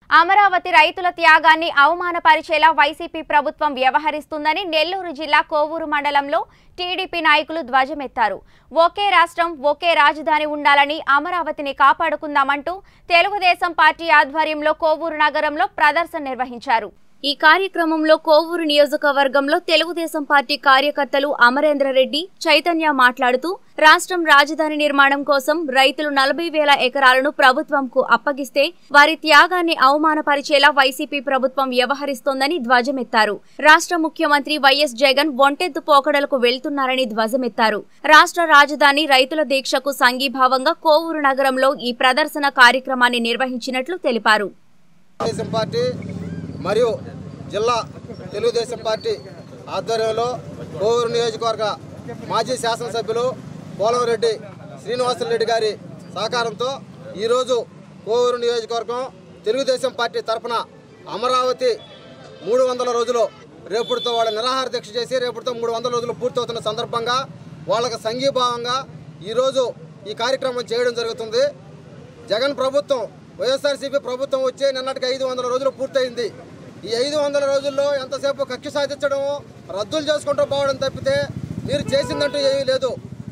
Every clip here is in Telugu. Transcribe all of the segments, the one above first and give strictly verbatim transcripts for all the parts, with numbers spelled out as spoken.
అమరావతి రైతుల త్యాగాన్ని అవమానపరిచేలా వైసీపీ ప్రభుత్వం వ్యవహరిస్తుందని నెల్లూరు జిల్లా కోవూరు మండలంలో టీడీపీ నాయకులు ధ్వజమెత్తారు. ఒకే రాష్ట్రం ఒకే రాజధాని ఉండాలని అమరావతిని కాపాడుకుందామంటూ తెలుగుదేశం పార్టీ ఆధ్వర్యంలో కోవూరు నగరంలో ప్రదర్శన నిర్వహించారు. ఈ కార్యక్రమంలో కోవూరు నియోజకవర్గంలో తెలుగుదేశం పార్టీ కార్యకర్తలు అమరేంద్రరెడ్డి, చైతన్య మాట్లాడుతూ రాష్ట్రం రాజధాని నిర్మాణం కోసం రైతులు నలభై వేల ఎకరాలను ప్రభుత్వంకు అప్పగిస్తే వారి త్యాగాన్ని అవమానపరిచేలా వైసీపీ ప్రభుత్వం వ్యవహరిస్తోందని ధ్వజమెత్తారు. రాష్ట్ర ముఖ్యమంత్రి వైఎస్ జగన్ ఒంటెత్తు పోకడలకు వెళ్తున్నారని ధ్వజమెత్తారు. రాష్ట్ర రాజధాని రైతుల దీక్షకు సంఘీభావంగా కోవూరు నగరంలో ఈ ప్రదర్శన కార్యక్రమాన్ని నిర్వహించినట్లు తెలిపారు. మరియు జిల్లా తెలుగుదేశం పార్టీ ఆధ్వర్యంలో కోవూరు నియోజకవర్గ మాజీ శాసనసభ్యులు పోలవరెడ్డి శ్రీనివాసరెడ్డి గారి సహకారంతో ఈరోజు కోవూరు నియోజకవర్గం తెలుగుదేశం పార్టీ తరఫున అమరావతి మూడు వందల రోజులు రేపుడుతో వాళ్ళ నిరాహార దీక్ష చేసి రేపుడుతో మూడు వందల రోజులు పూర్తవుతున్న సందర్భంగా వాళ్ళకు సంఘీభావంగా ఈరోజు ఈ కార్యక్రమం చేయడం జరుగుతుంది. జగన్ ప్రభుత్వం వైఎస్ఆర్సీపీ ప్రభుత్వం వచ్చే నిన్నటికి ఐదు వందల రోజులు పూర్తయింది. ఈ ఐదు వందల రోజుల్లో ఎంతసేపు కక్ష సాధించడం, రద్దులు చేసుకుంటూ పోవడం తప్పితే మీరు చేసిందంటూ ఏమీ లేదు.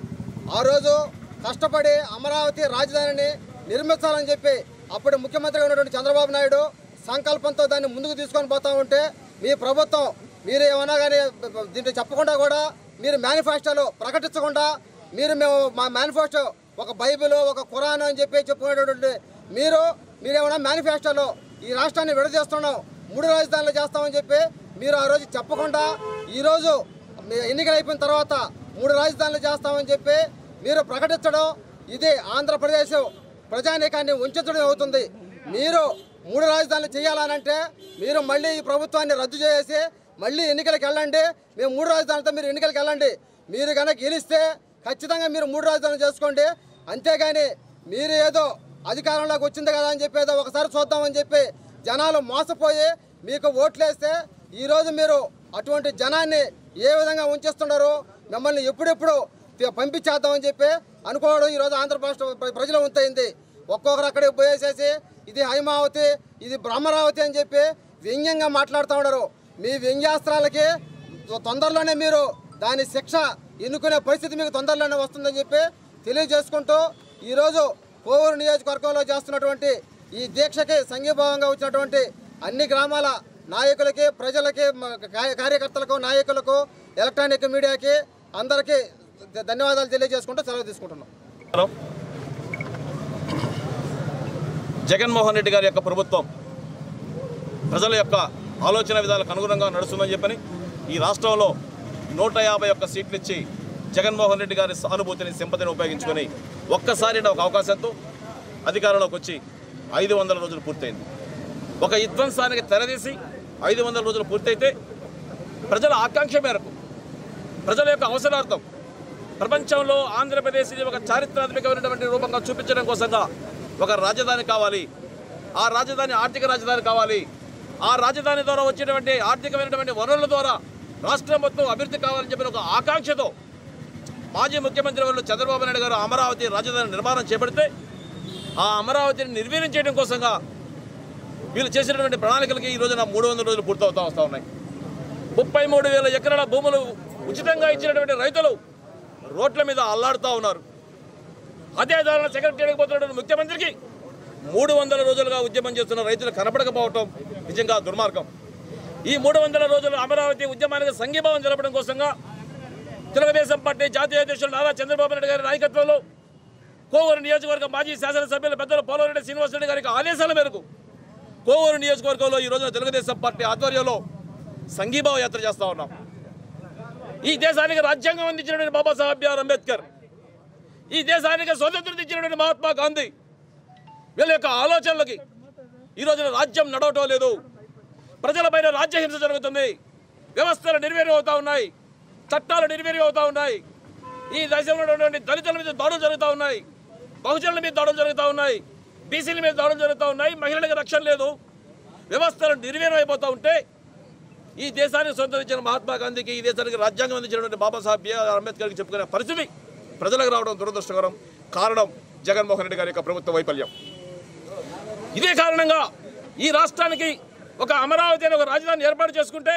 ఆ రోజు కష్టపడి అమరావతి రాజధానిని నిర్మించాలని చెప్పి అప్పుడు ముఖ్యమంత్రిగా ఉన్నటువంటి చంద్రబాబు నాయుడు సంకల్పంతో దాన్ని ముందుకు తీసుకొని పోతా ఉంటే మీ ప్రభుత్వం మీరు ఏమన్నా కానీ దీంట్లో చెప్పకుండా కూడా మీరు మేనిఫెస్టోలో ప్రకటించకుండా మీరు మేము మా మేనిఫెస్టో ఒక బైబిల్ ఒక ఖురాన్ అని చెప్పి చెప్పుకునేటటువంటి మీరు మీరేమన్నా మేనిఫెస్టోలో ఈ రాష్ట్రాన్ని విడదీస్తున్నాం, మూడు రాజధానులు చేస్తామని చెప్పి మీరు ఆ రోజు చెప్పకుండా ఈరోజు ఎన్నికలు అయిపోయిన తర్వాత మూడు రాజధానులు చేస్తామని చెప్పి మీరు ప్రకటించడం ఇది ఆంధ్రప్రదేశ్ ప్రజానీకాన్ని ఉంచడం అవుతుంది. మీరు మూడు రాజధానులు చేయాలనంటే మీరు మళ్ళీ ఈ ప్రభుత్వాన్ని రద్దు చేసి మళ్ళీ ఎన్నికలకు వెళ్ళండి. మేము మూడు రాజధానులతో మీరు ఎన్నికలకు వెళ్ళండి. మీరు కనుక గెలిస్తే ఖచ్చితంగా మీరు మూడు రాజధానులు చేసుకోండి. అంతేగాని మీరు ఏదో అధికారంలోకి వచ్చింది కదా అని చెప్పి ఏదో ఒకసారి చూద్దామని చెప్పి జనాలు మోసపోయి మీకు ఓట్లేస్తే ఈరోజు మీరు అటువంటి జనాన్ని ఏ విధంగా ఉంచేస్తున్నారు, మిమ్మల్ని ఎప్పుడెప్పుడు పంపించేద్దామని చెప్పి అనుకోవడం ఈరోజు ఆంధ్రప్రదేశ్ ప్రజలు ఉంతయింది. ఒక్కొక్కరు అక్కడికి పోయేసేసి ఇది హైమావతి ఇది బ్రహ్మరావతి అని చెప్పి వ్యంగ్యంగా మాట్లాడుతూ ఉన్నారు. మీ వ్యంగ్యాస్త్రాలకి తొందరలోనే మీరు దాని శిక్ష ఎన్నుకునే పరిస్థితి మీకు తొందరలోనే వస్తుందని చెప్పి తెలియజేసుకుంటూ ఈరోజు కోవూరు నియోజకవర్గంలో చేస్తున్నటువంటి ఈ దీక్షకి సంఘీభావంగా వచ్చినటువంటి అన్ని గ్రామాల నాయకులకి, ప్రజలకి, కార్యకర్తలకు, నాయకులకు, ఎలక్ట్రానిక్ మీడియాకి అందరికీ ధన్యవాదాలు తెలియజేసుకుంటూ సెలవు తీసుకుంటున్నాం. జగన్మోహన్ రెడ్డి గారి యొక్క ప్రభుత్వం ప్రజల యొక్క ఆలోచన విధాలకు అనుగుణంగా నడుస్తుందని చెప్పని ఈ రాష్ట్రంలో నూట యాభై ఒక్క సీట్లు ఇచ్చి జగన్మోహన్ రెడ్డి గారి సానుభూతిని, సింపతిని ఉపయోగించుకొని ఒక్కసారి ఒక అవకాశంతో అధికారంలోకి వచ్చి ఐదు వందల రోజులు పూర్తయింది. ఒక విధ్వంసానికి తెరదీసి ఐదు వందల రోజులు పూర్తయితే ప్రజల ఆకాంక్ష మేరకు ప్రజల యొక్క అవసరార్థం ప్రపంచంలో ఆంధ్రప్రదేశ్ ఒక చారిత్రాత్మకమైనటువంటి రూపంగా చూపించడం కోసంగా ఒక రాజధాని కావాలి, ఆ రాజధాని ఆర్థిక రాజధాని కావాలి, ఆ రాజధాని ద్వారా వచ్చేటువంటి ఆర్థికమైనటువంటి వనరుల ద్వారా రాష్ట్రం మొత్తం అభివృద్ధి కావాలని చెప్పిన ఒక ఆకాంక్షతో మాజీ ముఖ్యమంత్రి వాళ్ళు చంద్రబాబు నాయుడు గారు అమరావతి రాజధాని నిర్మాణం చేపడితే ఆ అమరావతిని నిర్వీర్యం చేయడం కోసంగా వీళ్ళు చేసినటువంటి ప్రణాళికలకి ఈ రోజున మూడు వందల రోజులు పూర్తవుతా వస్తూ ఉన్నాయి. ముప్పై మూడు వేల ఎకరాల భూములు ఉచితంగా ఇచ్చినటువంటి రైతులు రోడ్ల మీద అల్లాడుతూ ఉన్నారు. అదే దారుణ సెక్రటరీకి పోతున్నటువంటి ముఖ్యమంత్రికి మూడు వందల రోజులుగా ఉద్యమం చేస్తున్న రైతులు కనపడకపోవటం నిజంగా దుర్మార్గం. ఈ మూడు వందల రోజులు అమరావతి ఉద్యమానికి సంఘీభావం జరపడం కోసంగా తెలుగుదేశం పార్టీ జాతీయ అధ్యక్షులు నారా చంద్రబాబు నాయుడు గారి నాయకత్వంలో కోవూరు నియోజకవర్గ మాజీ శాసనసభ్యులు పెద్దలు పోలవరెడ్డి శ్రీనివాసరెడ్డి గారికి ఆదేశాల మేరకు కోవూరు నియోజకవర్గంలో ఈ రోజున తెలుగుదేశం పార్టీ ఆధ్వర్యంలో సంఘీభావ యాత్ర చేస్తూ ఉన్నాం. ఈ దేశానికి రాజ్యాంగం అందించినటువంటి బాబాసాహెబ్ బిఆర్ అంబేద్కర్, ఈ దేశానికి స్వతంత్రం ఇచ్చినటువంటి మహాత్మా గాంధీ వీళ్ళ యొక్క ఆలోచనలకి ఈ రోజున రాజ్యం నడవటం లేదు. ప్రజలపైన రాజ్యహింస జరుగుతుంది, వ్యవస్థలు నిర్వీర్యం అవుతూ ఉన్నాయి, చట్టాలు నిర్వీర్యం అవుతూ ఉన్నాయి, ఈ దేశంలో ఉన్నటువంటి దళితుల మీద దాడులు జరుగుతూ ఉన్నాయి, బహుజనుల మీద దాడులు జరుగుతూ ఉన్నాయి, బీసీల మీద దాడులు జరుగుతూ ఉన్నాయి, మహిళలకు రక్షణ లేదు, వ్యవస్థలు నిర్వీర్యం అయిపోతూ ఉంటే ఈ దేశానికి స్వతంత్రించిన మహాత్మా గాంధీకి, ఈ దేశానికి రాజ్యాంగం అందించినటువంటి బాబాసాహెబ్ బిఆర్ అంబేద్కర్కి చెప్పుకునే పరిస్థితి ప్రజలకు రావడం దురదృష్టకరం. కారణం జగన్మోహన్ రెడ్డి గారి యొక్క ప్రభుత్వ వైఫల్యం. ఇదే కారణంగా ఈ రాష్ట్రానికి ఒక అమరావతి అనే ఒక రాజధాని ఏర్పాటు చేసుకుంటే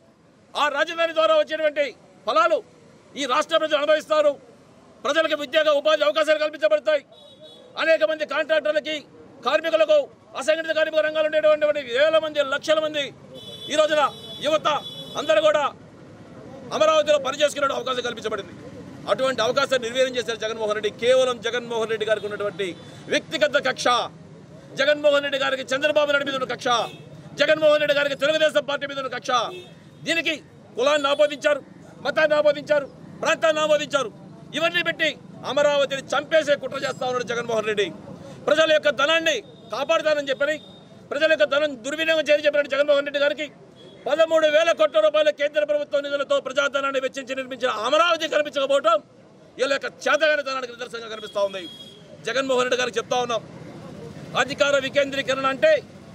ఆ రాజధాని ద్వారా వచ్చేటువంటి ఫలాలు ఈ రాష్ట్ర ప్రజలు అనుభవిస్తారు. ప్రజలకు విద్యా ఉపాధి అవకాశాలు కల్పించబడతాయి. అనేక మంది కాంట్రాక్టర్లకి, కార్మికులకు, అసంఘటిత కార్మిక రంగాలు ఉండేటువంటి వేల మంది, లక్షల మంది ఈ రోజున యువత అందరూ కూడా అమరావతిలో పనిచేసుకునే అవకాశం కల్పించబడింది. అటువంటి అవకాశాన్ని నిర్వీర్యం చేశారు జగన్మోహన్ రెడ్డి. కేవలం జగన్మోహన్ రెడ్డి గారికి ఉన్నటువంటి వ్యక్తిగత కక్ష, జగన్మోహన్ రెడ్డి గారికి చంద్రబాబు నాయుడు మీద ఉన్న కక్ష, జగన్మోహన్ రెడ్డి గారికి తెలుగుదేశం పార్టీ మీద ఉన్న కక్ష. దీనికి కులాన్ని ఆమోదించారు, మతాన్ని ఆమోదించారు, ప్రాంతాన్ని ఆమోదించారు. ఇవన్నీ పెట్టి అమరావతిని చంపేసే కుట్ర చేస్తా ఉన్నాడు జగన్మోహన్ రెడ్డి. ప్రజల యొక్క ధనాన్ని కాపాడుతానని చెప్పని, ప్రజల యొక్క ధనం దుర్వినియోగం చేయని చెప్పినట్టు జగన్మోహన్ రెడ్డి గారికి పదమూడు వేల కోట్ల రూపాయల కేంద్ర ప్రభుత్వ నిధులతో ప్రజాధనాన్ని వెచ్చించి నిర్మించిన అమరావతి కనిపించకపోవడం వీళ్ళ యొక్క చేతగాని ధనానికి నిదర్శనంగా కనిపిస్తూ ఉంది. జగన్మోహన్ రెడ్డి గారికి చెప్తా ఉన్నాం, అధికార వికేంద్రీకరణ అంటే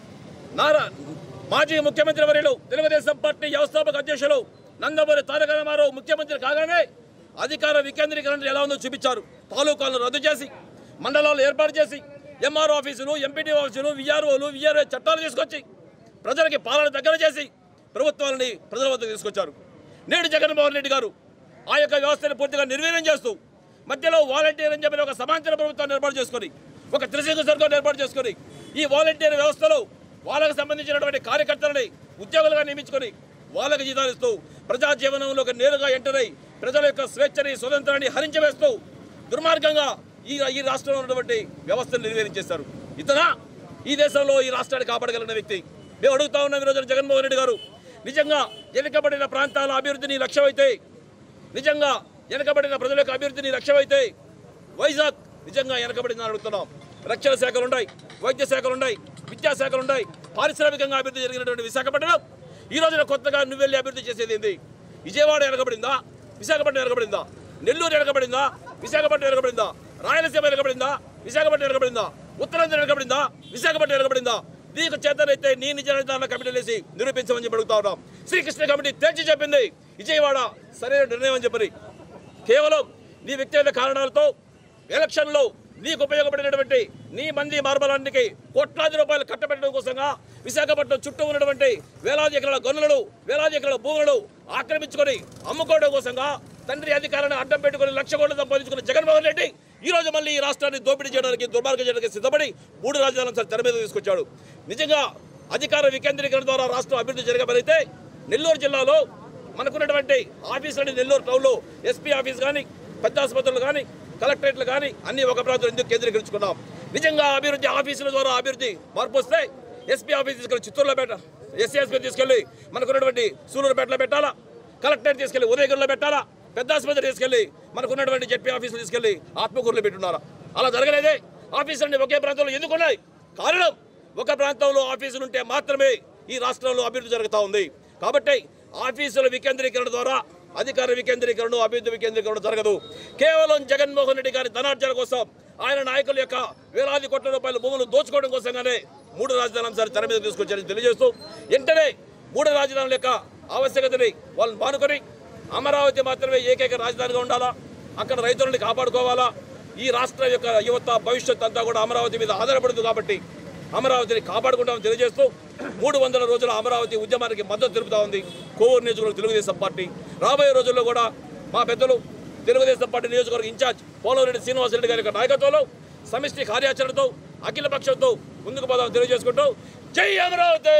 నారా మాజీ ముఖ్యమంత్రి వర్యులు తెలుగుదేశం పార్టీ వ్యవస్థాపక అధ్యక్షులు నందమూరి తారక రామారావు ముఖ్యమంత్రి కాగానే అధికార వికేంద్రీకరణ ఎలా ఉందో చూపించారు. తాలూకాలను రద్దు చేసి, మండలాలు ఏర్పాటు చేసి, ఎంఆర్ ఆఫీసులు, ఎంపీటీ ఆఫీసులు, విఆర్ఓలు, విఆర్ఏ చట్టాలు తీసుకొచ్చి ప్రజలకి పాలన దగ్గర చేసి ప్రభుత్వాలని ప్రజల వద్దకు తీసుకొచ్చారు. నేడు జగన్మోహన్ రెడ్డి గారు ఆ యొక్క వ్యవస్థను పూర్తిగా నిర్వీర్యం చేస్తూ మధ్యలో వాలంటీర్ అని చెప్పిన ఒక సమాంతర ప్రభుత్వాన్ని ఏర్పాటు చేసుకొని, ఒక త్రిశంకు సర్కార్ను ఏర్పాటు చేసుకొని, ఈ వాలంటీర్ వ్యవస్థలో వాళ్ళకు సంబంధించినటువంటి కార్యకర్తలని ఉద్యోగులుగా నియమించుకొని వాళ్ళకి జీతాలు ఇస్తూ ప్రజా జీవనంలోకి నేరుగా ఎంటర్ అయి ప్రజల యొక్క స్వేచ్ఛని, స్వతంత్రాన్ని హరించవేస్తూ దుర్మార్గంగా ఈ ఈ రాష్ట్రంలో ఉన్నటువంటి వ్యవస్థను నిర్వీర్యం ఇతన ఈ దేశంలో ఈ రాష్ట్రాన్ని కాపాడగలిగిన వ్యక్తి. మేము అడుగుతా ఉన్నాం ఈరోజు జగన్మోహన్ రెడ్డి గారు, నిజంగా వెనుకబడిన ప్రాంతాల అభివృద్ధిని లక్ష్యమైతే, నిజంగా వెనుకబడిన ప్రజల యొక్క అభివృద్ధిని లక్ష్యమైతే వైజాగ్ నిజంగా వెనకబడిందని అడుగుతున్నాం. రక్షణ శాఖలు ఉన్నాయి, వైద్య శాఖలు ఉన్నాయి, విద్యాశాఖలు ఉన్నాయి, పారిశ్రామికంగా అభివృద్ధి జరిగినటువంటి విశాఖపట్నం ఈ రోజున కొత్తగా నువ్వు వెళ్ళి అభివృద్ధి చేసేది ఏంది? విజయవాడ వెనకబడిందా? విశాఖపట్నం వెనకబడిందా? నెల్లూరు వెనకబడిందా? విశాఖపట్నం వెనకబడిందా? రాయలసీమ వెనకబడిందా? విశాఖపట్నం వెనకబడిందా? ఉత్తరాంధ్ర వెనకబడిందా? విశాఖపట్నం వెనకబడిందా? దీనికి చేతనైతే నీ నిజ నిర్ధారణ కమిటీలు వేసి నిరూపించమని చెప్పి అడుగుతా ఉన్నాం. శ్రీకృష్ణ కమిటీ తేల్చి చెప్పింది విజయవాడ సరైన నిర్ణయం అని చెప్పని. కేవలం నీ వ్యక్తిగత కారణాలతో ఎలక్షన్లో నీకు ఉపయోగపడినటువంటి నీ మంది మార్బలానికి కోట్లాది రూపాయలు కట్టబెట్టడం కోసంగా విశాఖపట్నం చుట్టూ ఉన్నటువంటి వేలాది ఎకరాల గనులను, వేలాది ఎకరాల భూములను ఆక్రమించుకొని అమ్ముకోవడం కోసంగా తండ్రి అధికారాన్ని అడ్డం పెట్టుకుని లక్ష కోట్లు సంపాదించుకున్న జగన్మోహన్ రెడ్డి ఈ రోజు మళ్ళీ ఈ రాష్ట్రాన్ని దోపిడీ చేయడానికి, దుర్మార్గం చేయడానికి సిద్ధపడి మూడు రాజధానులను తెర మీద తీసుకొచ్చాడు. నిజంగా అధికార వికేంద్రీకరణ ద్వారా రాష్ట్రం అభివృద్ధి జరగబడితే నెల్లూరు జిల్లాలో మనకున్నటువంటి ఆఫీసులని నెల్లూరు టౌన్లో ఎస్పీ ఆఫీస్ కానీ, పెద్ద ఆసుపత్రులు కానీ, కలెక్టరేట్లు కానీ అన్ని ఒక ప్రాంతం ఎందుకు కేంద్రీకరించుకున్నాం? నిజంగా అభివృద్ధి ఆఫీసుల ద్వారా అభివృద్ధి మార్పు వస్తే ఎస్పీ ఆఫీస్ తీసుకెళ్ళి చిత్తూరులో పెట్ట, ఎస్సీ ఎస్పీ తీసుకెళ్ళి మనకున్నటువంటి సూలూరుపేటలో పెట్టాలా, కలెక్టరేట్ తీసుకెళ్ళి ఉదయగిరిలో పెట్టాలా, పెద్ద ఆసుపత్రి తీసుకెళ్ళి మనకున్నటువంటి జెడ్పీ ఆఫీసులు తీసుకెళ్ళి ఆత్మకూరులో పెట్టున్నారా? అలా జరగలేదే. ఆఫీసులన్నీ ఒకే ప్రాంతంలో ఎందుకున్నాయి? కారణం ఒక ప్రాంతంలో ఆఫీసులు ఉంటే మాత్రమే ఈ రాష్ట్రంలో అభివృద్ధి జరుగుతూ ఉంది. కాబట్టి ఆఫీసుల వికేంద్రీకరణ ద్వారా అధికార వికేంద్రీకరణ, అభివృద్ధి వికేంద్రీకరణ జరగదు. కేవలం జగన్మోహన్ రెడ్డి గారి ధనార్జన కోసం, ఆయన నాయకుల యొక్క వేలాది కోట్ల రూపాయల భూములు దోచుకోవడం కోసంగానే మూడు రాజధానుల అంశాలు తెర మీద తీసుకొచ్చారని తెలియజేస్తూ, వెంటనే మూడు రాజధానుల యొక్క ఆవశ్యకతని వాళ్ళని మానుకొని అమరావతి మాత్రమే ఏకైక రాజధానిగా ఉండాలా, అక్కడ రైతులని కాపాడుకోవాలా, ఈ రాష్ట్రం యొక్క యువత భవిష్యత్ అంతా కూడా అమరావతి మీద ఆధారపడదు కాబట్టి అమరావతిని కాపాడుకుంటామని తెలియజేస్తూ మూడు వందల రోజుల అమరావతి ఉద్యమానికి మద్దతు తెలుపుతా ఉంది కోవూరు నియోజకవర్గ తెలుగుదేశం పార్టీ. రాబోయే రోజుల్లో కూడా మా పెద్దలు తెలుగుదేశం పార్టీ నియోజకవర్గ ఇన్ఛార్జ్ పోలవరెడ్డి శ్రీనివాసరెడ్డి గారి యొక్క నాయకత్వంలో సమిష్టి కార్యాచరణతో అఖిల పక్షంతో ముందుకు పోదామని తెలియజేసుకుంటూ జై అమరావతి,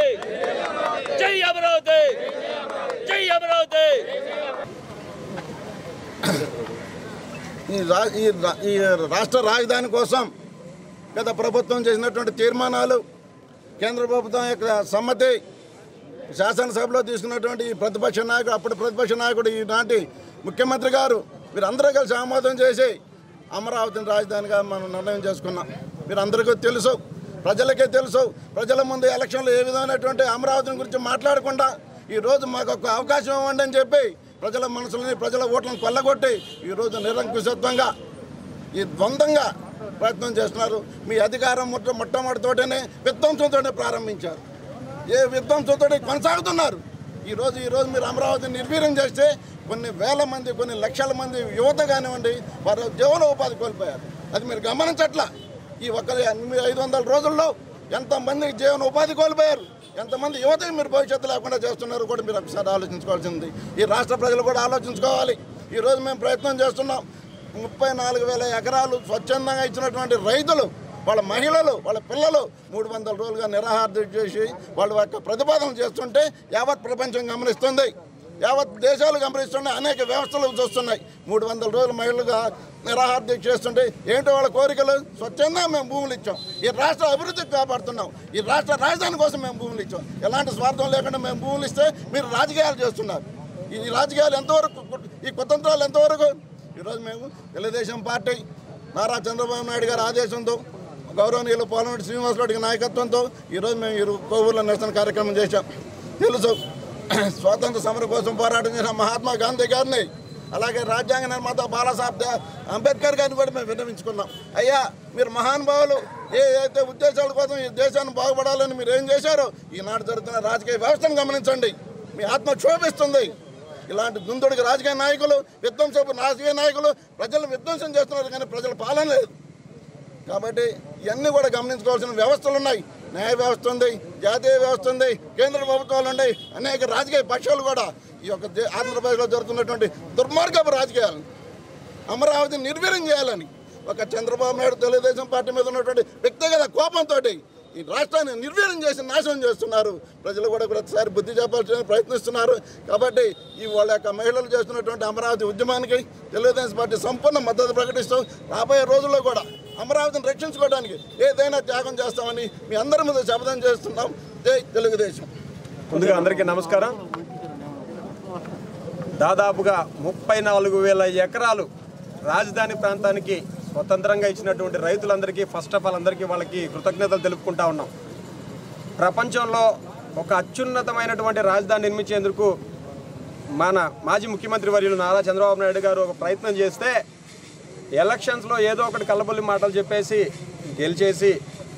జై అమరావతి, జై అమరావతి. ఈ రాష్ట్ర రాజధాని కోసం గత ప్రభుత్వం చేసినటువంటి తీర్మానాలు, కేంద్ర ప్రభుత్వం యొక్క సమ్మతి, శాసనసభలో తీసుకున్నటువంటి ప్రతిపక్ష నాయకుడు, అప్పటి ప్రతిపక్ష నాయకుడు ఈనాటి ముఖ్యమంత్రి గారు వీరందరూ కలిసి ఆమోదం చేసి అమరావతిని రాజధానిగా మనం నిర్ణయం చేసుకున్నాం. మీరందరికీ తెలుసు, ప్రజలకే తెలుసు. ప్రజల ముందు ఎలక్షన్లో ఏ విధమైనటువంటి అమరావతిని గురించి మాట్లాడకుండా ఈరోజు మాకు ఒక అవకాశం ఇవ్వండి అని చెప్పి ప్రజల మనసులని, ప్రజల ఓట్లను కొల్లగొట్టి ఈరోజు నిరంకుశత్వంగా, ఈ ద్వంద్వంగా ప్రయత్నం చేస్తున్నారు. మీ అధికారం మొట్ట మొట్టమొదటితోటనే విధ్వంసంతో ప్రారంభించారు, ఏ విధ్వంసంతో కొనసాగుతున్నారు. ఈరోజు ఈరోజు మీరు అమరావతిని నిర్వీర్యం చేస్తే కొన్ని వేల మంది, కొన్ని లక్షల మంది యువత కానివ్వండి వారు జీవనోపాధి కోల్పోయారు. అది మీరు గమనించట్లా. ఈ ఒక్క ఐదు వందల రోజుల్లో ఎంతమంది జీవన ఉపాధి కోల్పోయారు, ఎంతమంది యువతకి మీరు భవిష్యత్తు లేకుండా చేస్తున్నారు కూడా మీరు ఒకసారి ఆలోచించుకోవాల్సింది. ఈ రాష్ట్ర ప్రజలు కూడా ఆలోచించుకోవాలి. ఈరోజు మేము ప్రయత్నం చేస్తున్నాం. ముప్పై నాలుగు వేల ఎకరాలు స్వచ్ఛందంగా ఇచ్చినటువంటి రైతులు, వాళ్ళ మహిళలు, వాళ్ళ పిల్లలు మూడు వందల రోజులుగా నిరాహార దీక్ష చేసి వాళ్ళ యొక్క ప్రతిపాదన చేస్తుంటే యావత్ ప్రపంచం గమనిస్తుంది, యావత్ దేశాలు గమనిస్తున్నాయి, అనేక వ్యవస్థలు చూస్తున్నాయి. మూడు వందల రోజులు మహిళలుగా నిరాహార దీక్ష చేస్తుంటే ఏంటో వాళ్ళ కోరికలు. స్వచ్ఛందంగా మేము భూములు ఇచ్చాం, ఈ రాష్ట్ర అభివృద్ధికి కాపాడుతున్నాం, ఈ రాష్ట్ర రాజధాని కోసం మేము భూములు ఇచ్చాం. ఎలాంటి స్వార్థం లేకుండా మేము భూములు ఇస్తే మీరు రాజకీయాలు చేస్తున్నారు. ఈ రాజకీయాలు ఎంతవరకు, ఈ కుతంత్రాలు ఎంతవరకు? ఈరోజు మేము తెలుగుదేశం పార్టీ నారా చంద్రబాబు నాయుడు గారి ఆదేశంతో, గౌరవనీయులు పోలవరెడ్డి శ్రీనివాసరెడ్డి నాయకత్వంతో ఈరోజు మేము ఇరు కోవూరులో నిరసన కార్యక్రమం చేశాం. తెలుసు స్వాతంత్ర సమరం కోసం పోరాటం చేసిన మహాత్మా గాంధీ గారిని, అలాగే రాజ్యాంగ నిర్మాత బాబాసాహెబ్ అంబేద్కర్ గారిని కూడా మేము విన్నవించుకున్నాం. అయ్యా మీరు మహానుభావులు ఏ అయితే ఉద్దేశాల కోసం ఈ దేశాన్ని బాగుపడాలని మీరు ఏం చేశారో ఈనాడు జరుగుతున్న రాజకీయ వ్యవస్థను గమనించండి. మీ ఆత్మ క్షోభిస్తుంది. ఇలాంటి దుందుడికి రాజకీయ నాయకులు, విధ్వంసపు రాజకీయ నాయకులు ప్రజలను విధ్వంసం చేస్తున్నారు, కానీ ప్రజల పాలన లేదు. కాబట్టి ఇవన్నీ కూడా గమనించుకోవాల్సిన వ్యవస్థలు ఉన్నాయి. న్యాయ వ్యవస్థ ఉంది, జాతీయ వ్యవస్థ ఉంది, కేంద్ర ప్రభుత్వాలు ఉన్నాయి, అనేక రాజకీయ పక్షాలు కూడా ఈ యొక్క ఆంధ్రప్రదేశ్లో జరుగుతున్నటువంటి దుర్మార్గపు రాజకీయాలను, అమరావతిని నిర్వీర్యం చేయాలని ఒక చంద్రబాబు నాయుడు తెలుగుదేశం పార్టీ మీద ఉన్నటువంటి వ్యక్తిగత కోపంతో ఈ రాష్ట్రాన్ని నిర్వీర్యం చేసి నాశనం చేస్తున్నారు. ప్రజలు కూడా ప్రతిసారి బుద్ధి చెప్పాల్సిన ప్రయత్నిస్తున్నారు. కాబట్టి ఈ వాళ్ళ యొక్క మహిళలు చేస్తున్నటువంటి అమరావతి ఉద్యమానికి తెలుగుదేశం పార్టీ సంపూర్ణ మద్దతు ప్రకటిస్తూ రాబోయే రోజుల్లో కూడా అమరావతిని రక్షించుకోవడానికి ఏదైనా త్యాగం చేస్తామని మీ అందరి ముందు శపథం చేస్తున్నాం. జై తెలుగుదేశం. ముందుగా అందరికీ నమస్కారం. దాదాపుగా ముప్పై నాలుగు వేల ఎకరాలు రాజధాని ప్రాంతానికి స్వతంత్రంగా ఇచ్చినటువంటి రైతులందరికీ ఫస్ట్ ఆఫ్ ఆల్ అందరికీ వాళ్ళకి కృతజ్ఞతలు తెలుపుకుంటా ఉన్నాం. ప్రపంచంలో ఒక అత్యున్నతమైనటువంటి రాజధాని నిర్మించేందుకు మన మాజీ ముఖ్యమంత్రి వర్యులు నారా చంద్రబాబు నాయుడు గారు ఒక ప్రయత్నం చేస్తే ఎలక్షన్స్లో ఏదో ఒకటి కల్లబొల్లి మాటలు చెప్పేసి గెలిచేసి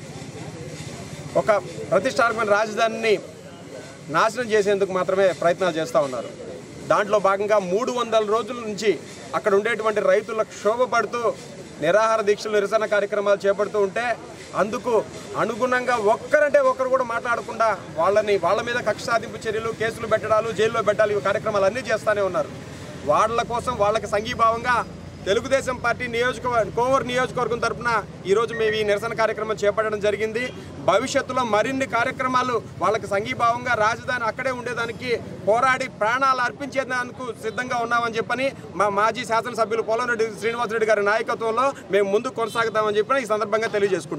ఒక ప్రతిష్టాత్మకమైన రాజధానిని నాశనం చేసేందుకు మాత్రమే ప్రయత్నాలు చేస్తూ ఉన్నారు. దాంట్లో భాగంగా మూడు వందల రోజుల నుంచి అక్కడ ఉండేటువంటి రైతులకు క్షోభపడుతూ నిరాహార దీక్షలు, నిరసన కార్యక్రమాలు చేపడుతూ ఉంటే అందుకు అనుగుణంగా ఒక్కరంటే ఒక్కరు కూడా మాట్లాడకుండా వాళ్ళని వాళ్ళ మీద కక్ష సాధింపు చర్యలు, కేసులు పెట్టడాలు, జైల్లో పెట్టాలి, ఈ కార్యక్రమాలు అన్నీ చేస్తూనే ఉన్నారు. వాళ్ళ కోసం వాళ్ళకి సంఘీభావంగా తెలుగుదేశం పార్టీ నియోజకవర్గ కోవూరు నియోజకవర్గం తరఫున ఈరోజు మేము ఈ నిరసన కార్యక్రమం చేపట్టడం జరిగింది. భవిష్యత్తులో మరిన్ని కార్యక్రమాలు వాళ్ళకి సంఘీభావంగా రాజధాని అక్కడే ఉండేదానికి పోరాడి ప్రాణాలు అర్పించేందుకు సిద్ధంగా ఉన్నామని చెప్పని మా మాజీ శాసనసభ్యులు పోలవరెడ్డి శ్రీనివాసరెడ్డి గారి నాయకత్వంలో మేము ముందుకు కొనసాగుతామని చెప్పి ఈ సందర్భంగా తెలియజేసుకుంటాం.